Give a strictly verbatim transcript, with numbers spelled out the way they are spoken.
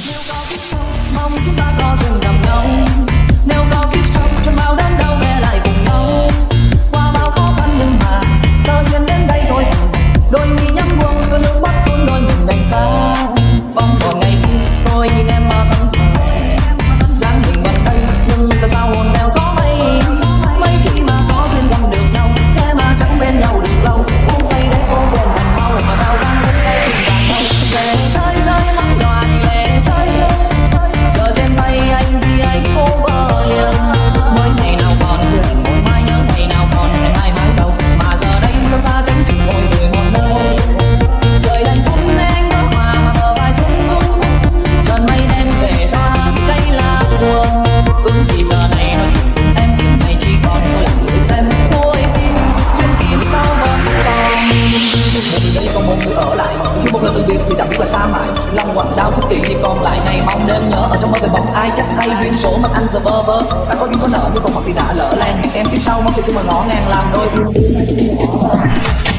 Nếu có kiếp sau, mong chúng ta có duyên gặp nhau. Nếu có kiếp sau, chân bao đến đâu về lại cùng nhau. Qua bao khó khăn nhưng mà tơ duyên đến đây thôi. Đôi mi nhắm buông, cơn nước mắt tuôn đôi mình đành xa. Bóng còn ngày kia, tôi nhìn em mà tâm thầm. Dáng hình bằng đây, nhưng sao sao hồn theo gió mây. Mấy khi mà có duyên gặp được nhau, thế mà chẳng bên nhau được lâu. Uống say để cô buồn thành mau, mà sao đang vẫn say tình càng đâu. Về rơi rơi mắt nhòa thì lệ rơi rơi. Giờ trên tay anh gì anh cô vợ hiền. Mới ngày nào còn huyền, một mai nhớ ngày nào còn ngày mai mãi đâu. Mà giờ đây xa xa cánh chừng ngồi người một nơi. Trời đành xuống anh có hòa mà bờ vai rung rung. Trần mây đen về xa cây lá buồn. Ước gì giờ này nói chuyện cùng em kiếm này chỉ còn tôi là người xem. Tôi xin duyên kiếm sao vẫn còn. Một từ đây còn một người ở lại, chỉ một lần từ biệt thì đã biết là xa mãi. Lòng quặn đau khúc tiền thì còn lại ngày mong đêm nhớ. Ở trong mơ về bóng ai chắc hay duyên số mặt anh giờ bơ vơ. Đã có duyên có nợ nhưng còn hoặc thì đã lỡ làng. Em phía sau mong cho tôi mà ngõ ngàng làm đôi.